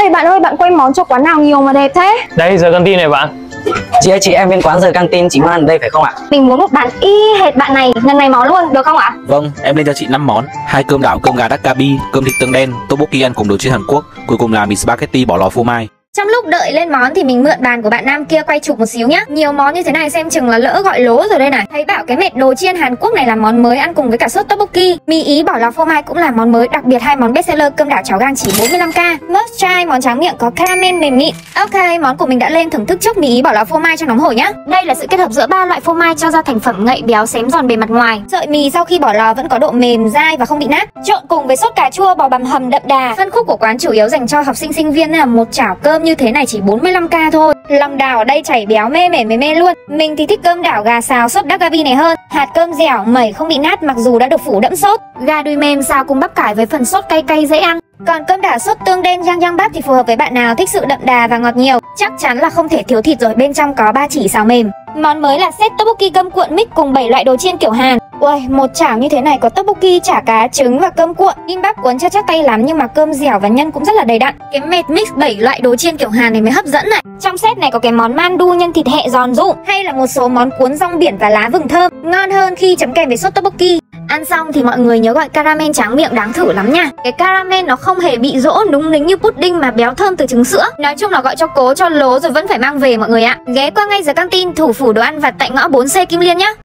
ơi, bạn quay món cho quán nào nhiều mà đẹp thế? Đây, giờ căng tin này bạn. Chị ơi, chị em bên quán giờ căng tin chị Ngoan ở đây phải không ạ? Mình muốn một bàn y hệt bạn này, lần này món luôn, được không ạ? Vâng, em lên cho chị 5 món: 2 cơm đảo cơm gà dakgalbi, cơm thịt tương đen, tteokbokki ăn cùng đồ chiên Hàn Quốc, cuối cùng là mì spaghetti bỏ lò phô mai. Trong lúc đợi lên món thì mình mượn bàn của bạn nam kia quay chụp một xíu nhá. Nhiều món như thế này xem chừng là lỡ gọi lố rồi đây này. Thấy bảo cái mệt đồ chiên Hàn Quốc này là món mới ăn cùng với cả sốt tteokbokki. Mì Ý bỏ lò phô mai cũng là món mới, đặc biệt hai món bestseller cơm đảo cháo gang chỉ 45k. Must try món tráng miệng có caramel mềm mịn. Ok, món của mình đã lên, thưởng thức chốc mì Ý bỏ lò phô mai cho nóng hổi nhá. Đây là sự kết hợp giữa ba loại phô mai cho ra thành phẩm ngậy béo xém giòn bề mặt ngoài. Sợi mì sau khi bỏ lò vẫn có độ mềm dai và không bị nát. Trộn cùng với sốt cà chua bò bằm hầm đậm đà. Phân khúc của quán chủ yếu dành cho học sinh sinh viên nên là một chảo cơm như thế này chỉ 45k thôi. Lòng đào ở đây chảy béo mê mê luôn. Mình thì thích cơm đảo gà xào sốt dakgalbi này hơn. Hạt cơm dẻo mẩy không bị nát mặc dù đã được phủ đẫm sốt. Gà đùi mềm xào cùng bắp cải với phần sốt cay cay dễ ăn. Còn cơm đảo sốt tương đen yang bắp thì phù hợp với bạn nào thích sự đậm đà và ngọt nhiều. Chắc chắn là không thể thiếu thịt rồi, bên trong có 3 chỉ xào mềm. Món mới là set tteokbokki cơm cuộn mix cùng 7 loại đồ chiên kiểu Hàn. Ui, một chảo như thế này có tteokbokki, chả cá, trứng và cơm cuộn. Kim bắp cuốn cho chắc tay lắm nhưng mà cơm dẻo và nhân cũng rất là đầy đặn. Cái mệt mix 7 loại đồ chiên kiểu Hàn này mới hấp dẫn này. Trong set này có cái món mandu nhân thịt hẹ giòn rụm hay là một số món cuốn rong biển và lá vừng thơm. Ngon hơn khi chấm kèm với sốt tteokbokki. Ăn xong thì mọi người nhớ gọi caramel tráng miệng, đáng thử lắm nha. Cái caramel nó không hề bị rỗ núng nính như pudding mà béo thơm từ trứng sữa. Nói chung là gọi cho cố cho lố rồi vẫn phải mang về mọi người ạ. Ghé qua ngay giờ căng tin, thủ phủ đồ ăn vặt tại ngõ 4C Kim Liên nhá.